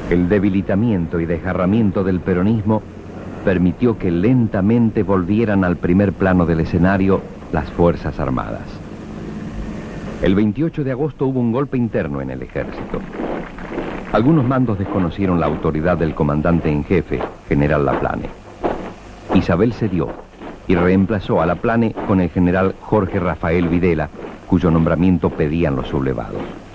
El debilitamiento y desgarramiento del peronismo permitió que lentamente volvieran al primer plano del escenario las Fuerzas Armadas. El 28 de agosto hubo un golpe interno en el ejército. Algunos mandos desconocieron la autoridad del comandante en jefe, general Laplane. Isabel cedió y reemplazó a Laplane con el general Jorge Rafael Videla, cuyo nombramiento pedían los sublevados.